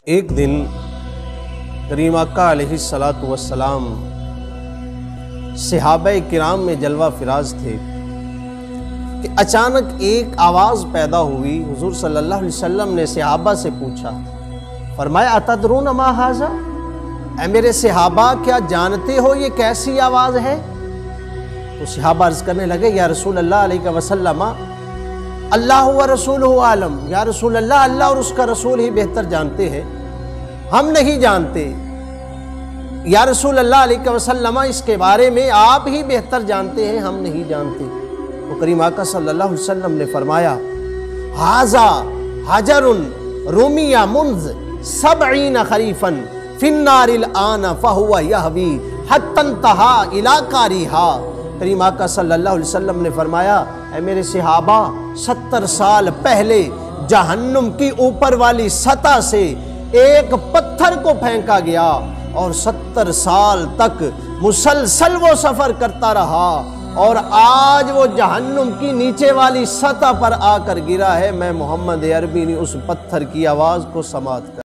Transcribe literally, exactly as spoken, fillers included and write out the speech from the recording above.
ایک دن کریم آقا علیہ الصلاۃ والسلام صحابہ کرام میں جلوہ فراز تھے کہ اچانک ایک آواز پیدا ہوئی۔ حضور صلی اللہ علیہ وسلم نے صحابہ سے پوچھا، فرمایا اتدرون ما ھذا، اے میرے صحابہ کیا جانتے ہو یہ کیسی آواز ہے؟ تو صحابہ عرض کرنے لگے، یا رسول اللہ علیہ وسلم اللہ و رسولہ عالم، یا رسول اللہ اللہ اور اس کا رسول ہی بہتر جانتے ہیں، ہم نہیں جانتے۔ یا رسول اللہ علیہ وسلم اس کے بارے میں آپ ہی بہتر جانتے ہیں، ہم نہیں جانتے۔ تو کریم آقا صلی اللہ علیہ وسلم نے فرمایا، ھذا حجر رمی منذ سبعین خریفا فی النار الآن فہو یہوی حتی انتہی الی قاریہا۔ کریم آقا صلی اللہ علیہ وسلم نے فرمایا، اے میرے صحابہ، ستر سال پہلے جہنم کی اوپر والی سطح سے ایک پتھر کو پھینکا گیا اور ستر سال تک مسلسل وہ سفر کرتا رہا، اور آج وہ جہنم کی نیچے والی سطح پر آ کر گرا ہے۔ میں محمد عربی نے اس پتھر کی آواز کو سماعت کر